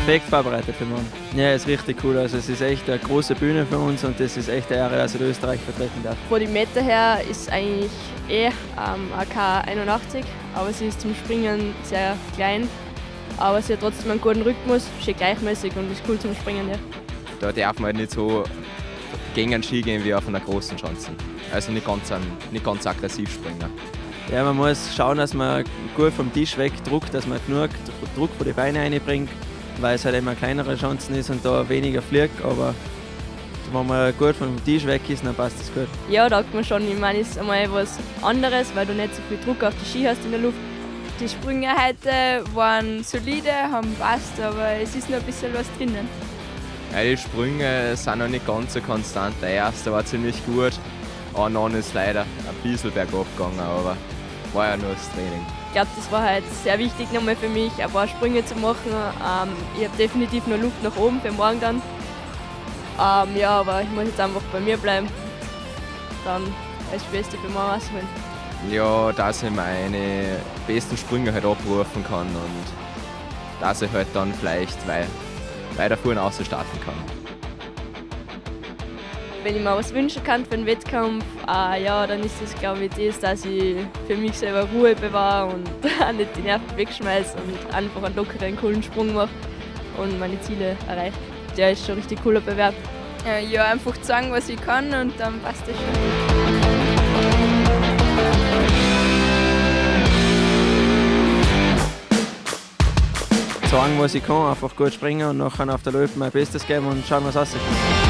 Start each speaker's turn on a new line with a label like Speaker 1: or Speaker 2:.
Speaker 1: perfekt vorbereitet für morgen. Ja, ist richtig cool. Also es ist echt eine große Bühne für uns und das ist echt eine Ehre, dass ich Österreich vertreten darf.
Speaker 2: Von den Meter her ist eigentlich AK 81, aber sie ist zum Springen sehr klein. Aber sie hat trotzdem einen guten Rhythmus, schön gleichmäßig und ist cool zum Springen. Ja.
Speaker 3: Da darf man halt nicht so gegen einen Ski gehen wie auf einer großen Chance. Also nicht ganz aggressiv springen.
Speaker 1: Ja, man muss schauen, dass man gut vom Tisch weg druckt, dass man genug Druck von die Beine reinbringt, weil es halt immer kleinere Chancen ist und da weniger fliegt. Aber wenn man gut vom Tisch weg ist, dann passt das gut.
Speaker 2: Ja, da hat man schon. Ich meine, es ist einmal was anderes, weil du nicht so viel Druck auf die Ski hast in der Luft.
Speaker 4: Die Sprünge heute waren solide, haben passt, aber es ist noch ein bisschen was drinnen.
Speaker 3: Ja, die Sprünge sind noch nicht ganz so konstant. Der erste war ziemlich gut, aber dann ist leider ein bisschen bergab gegangen, aber war ja nur das Training.
Speaker 2: Ich glaube, das war halt sehr wichtig nochmal für mich, ein paar Sprünge zu machen. Ich habe definitiv noch Luft nach oben für morgen dann. Ja, aber ich muss jetzt einfach bei mir bleiben. Dann das Beste für morgen rausholen.
Speaker 3: Ja, dass ich meine besten Sprünge halt abrufen kann und dass ich halt dann vielleicht weiter vorne raus starten kann.
Speaker 2: Wenn ich mir was wünschen kann für den Wettkampf, ja, dann ist es, glaube ich, das, dass ich für mich selber Ruhe bewahre und auch nicht die Nerven wegschmeiße und einfach einen lockeren, coolen Sprung mache und meine Ziele erreiche. Der ist schon ein richtig cooler Bewerb.
Speaker 4: Ja, einfach zeigen, was ich kann und dann passt das schon.
Speaker 1: Sagen, was ich kann, einfach gut springen und nachher auf der Löwe mein Bestes geben und schauen, was rauskommt.